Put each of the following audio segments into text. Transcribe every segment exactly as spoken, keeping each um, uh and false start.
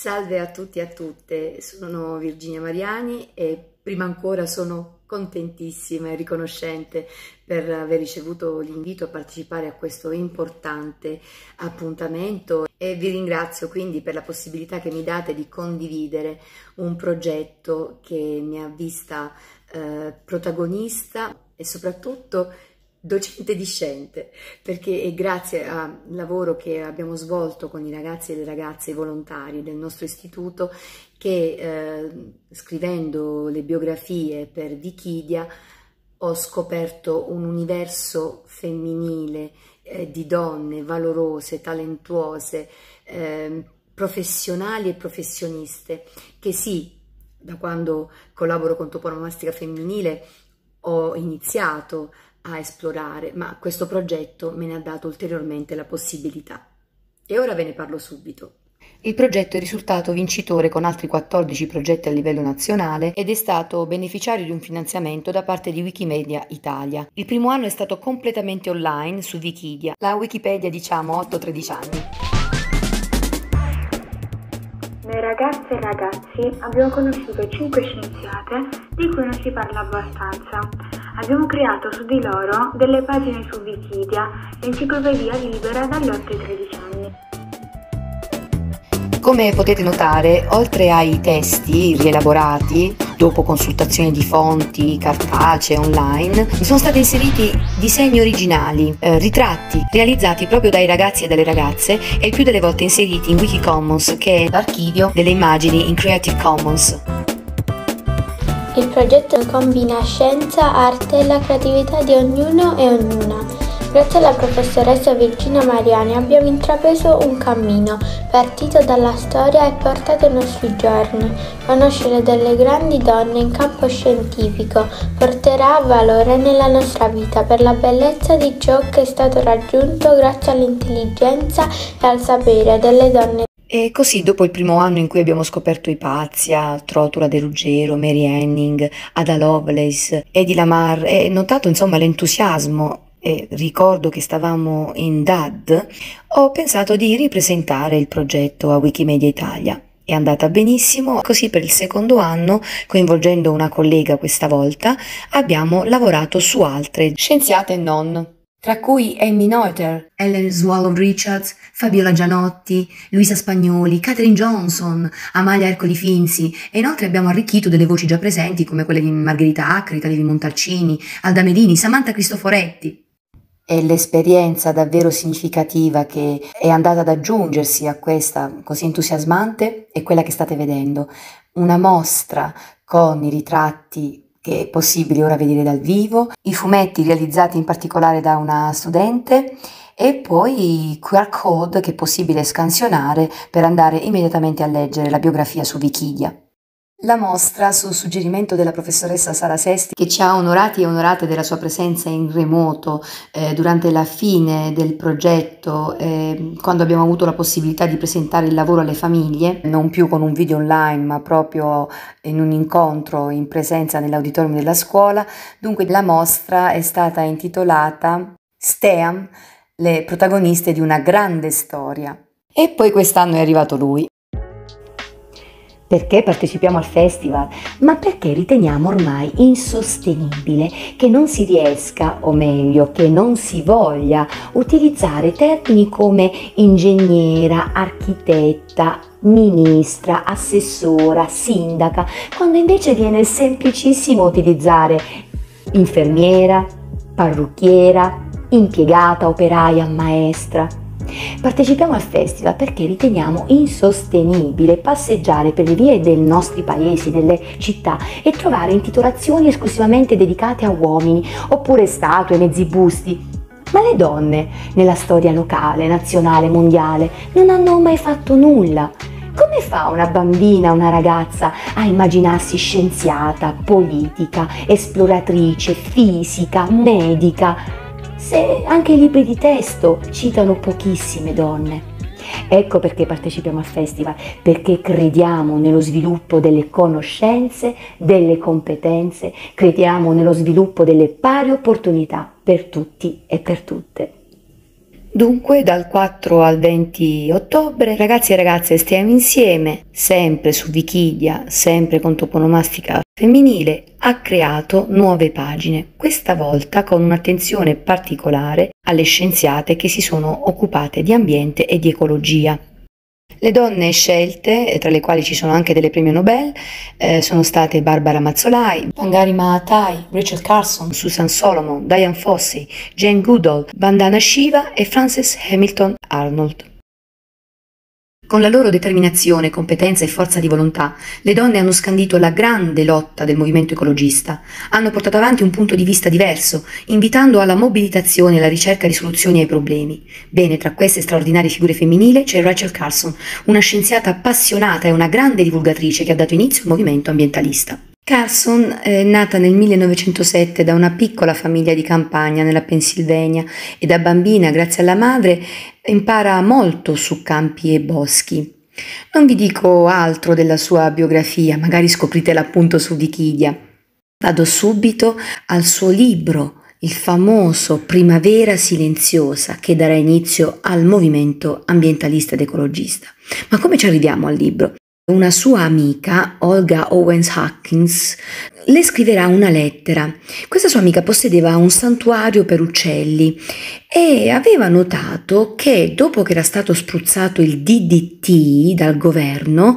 Salve a tutti e a tutte, sono Virginia Mariani e prima ancora sono contentissima e riconoscente per aver ricevuto l'invito a partecipare a questo importante appuntamento e vi ringrazio quindi per la possibilità che mi date di condividere un progetto che mi ha vista eh, protagonista e soprattutto docente discente, perché è grazie al lavoro che abbiamo svolto con i ragazzi e le ragazze volontari del nostro istituto che eh, scrivendo le biografie per Wikidia ho scoperto un universo femminile eh, di donne valorose, talentuose, eh, professionali e professioniste che sì, da quando collaboro con Toponomastica Femminile ho iniziato a esplorare, ma questo progetto me ne ha dato ulteriormente la possibilità. E ora ve ne parlo subito. Il progetto è risultato vincitore con altri quattordici progetti a livello nazionale ed è stato beneficiario di un finanziamento da parte di Wikimedia Italia. Il primo anno è stato completamente online su Wikidia, la Wikipedia diciamo otto tredici anni. Noi ragazze e ragazzi abbiamo conosciuto cinque scienziate di cui non si parla abbastanza. Abbiamo creato su di loro delle pagine su Wikidia, l'enciclopedia libera dagli otto ai tredici anni. Come potete notare, oltre ai testi rielaborati, dopo consultazioni di fonti cartacee, online, sono stati inseriti disegni originali, eh, ritratti realizzati proprio dai ragazzi e dalle ragazze e il più delle volte inseriti in Wikicommons, che è l'archivio delle immagini in Creative Commons. Il progetto combina scienza, arte e la creatività di ognuno e ognuna. Grazie alla professoressa Virginia Mariani abbiamo intrapreso un cammino, partito dalla storia e portato ai nostri giorni. Conoscere delle grandi donne in campo scientifico porterà valore nella nostra vita per la bellezza di ciò che è stato raggiunto grazie all'intelligenza e al sapere delle donne. E così, dopo il primo anno in cui abbiamo scoperto Ipazia, Trotula De Ruggero, Mary Henning, Ada Lovelace, Eddie Lamar, e notato insomma l'entusiasmo, e ricordo che stavamo in D A D, ho pensato di ripresentare il progetto a Wikimedia Italia. È andata benissimo, così per il secondo anno, coinvolgendo una collega questa volta, abbiamo lavorato su altre scienziate e non, tra cui Amy Noether, Ellen Swallow Richards, Fabiola Gianotti, Luisa Spagnoli, Catherine Johnson, Amalia Ercoli Finzi e inoltre abbiamo arricchito delle voci già presenti come quelle di Margherita Acri, Levi Montalcini, Alda Medini, Samantha Cristoforetti. E l'esperienza davvero significativa che è andata ad aggiungersi a questa così entusiasmante è quella che state vedendo, una mostra con i ritratti che è possibile ora vedere dal vivo, i fumetti realizzati in particolare da una studente e poi i Q R code che è possibile scansionare per andare immediatamente a leggere la biografia su Wikidia. La mostra, su suggerimento della professoressa Sara Sesti, che ci ha onorati e onorate della sua presenza in remoto eh, durante la fine del progetto, eh, quando abbiamo avuto la possibilità di presentare il lavoro alle famiglie, non più con un video online ma proprio in un incontro in presenza nell'auditorium della scuola. Dunque la mostra è stata intitolata STEAM, le protagoniste di una grande storia. E poi quest'anno è arrivato lui. Perché partecipiamo al festival? Ma perché riteniamo ormai insostenibile che non si riesca, o meglio, che non si voglia utilizzare termini come ingegnera, architetta, ministra, assessora, sindaca, quando invece viene semplicissimo utilizzare infermiera, parrucchiera, impiegata, operaia, maestra. Partecipiamo al festival perché riteniamo insostenibile passeggiare per le vie dei nostri paesi, delle città e trovare intitolazioni esclusivamente dedicate a uomini oppure statue, mezzi busti. Ma le donne, nella storia locale, nazionale, mondiale, non hanno mai fatto nulla. Come fa una bambina, una ragazza a immaginarsi scienziata, politica, esploratrice, fisica, medica, se anche i libri di testo citano pochissime donne? Ecco perché partecipiamo al festival, perché crediamo nello sviluppo delle conoscenze, delle competenze, crediamo nello sviluppo delle pari opportunità per tutti e per tutte. Dunque, dal quattro al venti ottobre, ragazzi e ragazze stiamo insieme, sempre su Wikidia, sempre con toponomastica femminile, ha creato nuove pagine, questa volta con un'attenzione particolare alle scienziate che si sono occupate di ambiente e di ecologia. Le donne scelte, tra le quali ci sono anche delle premio Nobel, eh, sono state Barbara Mazzolai, Wangari Maathai, Rachel Carson, Susan Solomon, Diane Fossey, Jane Goodall, Vandana Shiva e Frances Hamilton Arnold. Con la loro determinazione, competenza e forza di volontà, le donne hanno scandito la grande lotta del movimento ecologista, hanno portato avanti un punto di vista diverso, invitando alla mobilitazione e alla ricerca di soluzioni ai problemi. Bene, tra queste straordinarie figure femminili c'è Rachel Carson, una scienziata appassionata e una grande divulgatrice che ha dato inizio al movimento ambientalista. Carson è nata nel millenovecentosette da una piccola famiglia di campagna nella Pennsylvania e da bambina, grazie alla madre, impara molto su campi e boschi. Non vi dico altro della sua biografia, magari scopritela appunto su Wikidia. Vado subito al suo libro, il famoso Primavera silenziosa, che darà inizio al movimento ambientalista ed ecologista. Ma come ci arriviamo al libro? Una sua amica, Olga Owens Hawkins, le scriverà una lettera. Questa sua amica possedeva un santuario per uccelli e aveva notato che dopo che era stato spruzzato il D D T dal governo,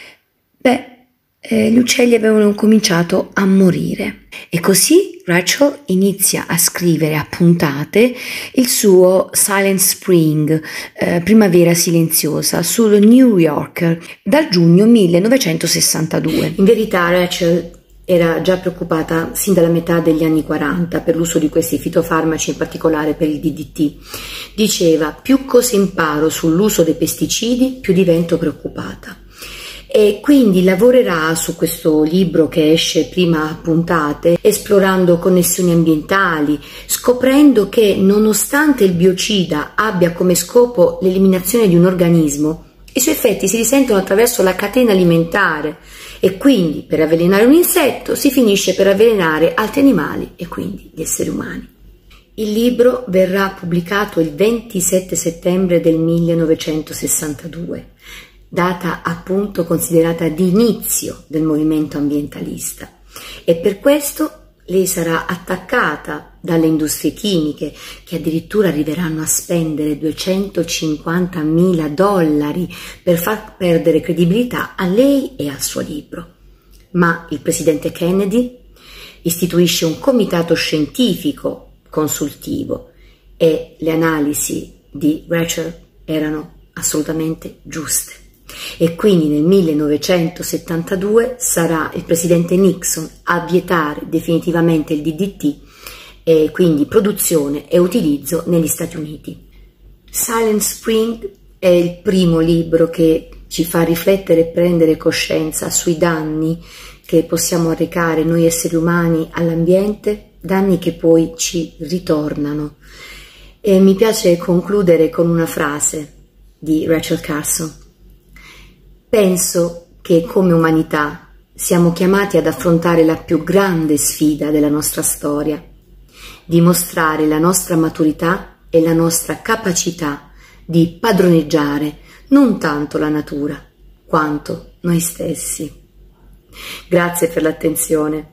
beh, eh, gli uccelli avevano cominciato a morire. E così Rachel inizia a scrivere a puntate il suo Silent Spring, eh, Primavera silenziosa, sul New Yorker dal giugno millenovecentosessantadue. In verità Rachel era già preoccupata sin dalla metà degli anni quaranta per l'uso di questi fitofarmaci, in particolare per il D D T. Diceva: più cose imparo sull'uso dei pesticidi, più divento preoccupata. E quindi lavorerà su questo libro che esce prima a puntate, esplorando connessioni ambientali, scoprendo che nonostante il biocida abbia come scopo l'eliminazione di un organismo, i suoi effetti si risentono attraverso la catena alimentare e quindi per avvelenare un insetto si finisce per avvelenare altri animali e quindi gli esseri umani. Il libro verrà pubblicato il ventisette settembre del millenovecentosessantadue. Data appunto considerata di inizio del movimento ambientalista, e per questo lei sarà attaccata dalle industrie chimiche che addirittura arriveranno a spendere duecentocinquantamila dollari per far perdere credibilità a lei e al suo libro. Ma il presidente Kennedy istituisce un comitato scientifico consultivo e le analisi di Rachel erano assolutamente giuste. E quindi nel millenovecentosettantadue sarà il presidente Nixon a vietare definitivamente il D D T e quindi produzione e utilizzo negli Stati Uniti. Silent Spring è il primo libro che ci fa riflettere e prendere coscienza sui danni che possiamo arrecare noi esseri umani all'ambiente, danni che poi ci ritornano. E mi piace concludere con una frase di Rachel Carson. Penso che come umanità siamo chiamati ad affrontare la più grande sfida della nostra storia, dimostrare la nostra maturità e la nostra capacità di padroneggiare non tanto la natura quanto noi stessi. Grazie per l'attenzione.